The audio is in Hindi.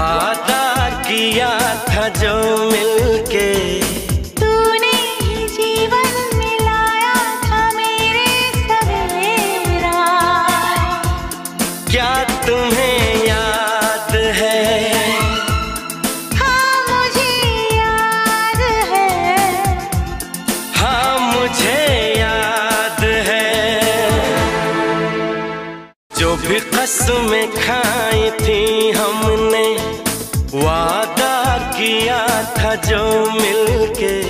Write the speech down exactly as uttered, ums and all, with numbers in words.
वादा किया था जो मिलके, तूने ही जीवन मिलाया था मेरे सवेरा। क्या तुम्हें याद है? हाँ मुझे याद है, हाँ मुझे याद है। जो भी कसमें खाई थी हमने, वादा किया था जो मिलके,